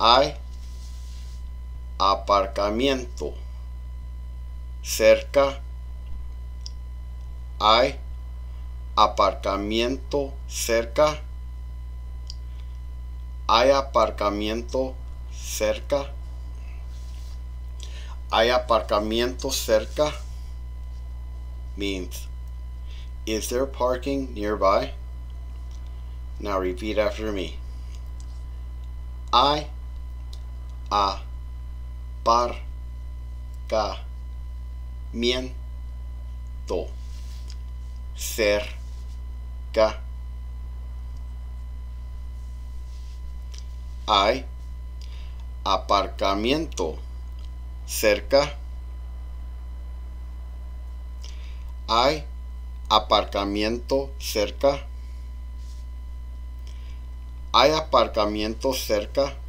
Hay aparcamiento cerca. Hay aparcamiento cerca. Hay aparcamiento cerca. Hay aparcamiento cerca means, is there parking nearby? Now repeat after me. Hay aparcamiento cerca. Hay aparcamiento cerca. Hay aparcamiento cerca. Hay aparcamiento cerca.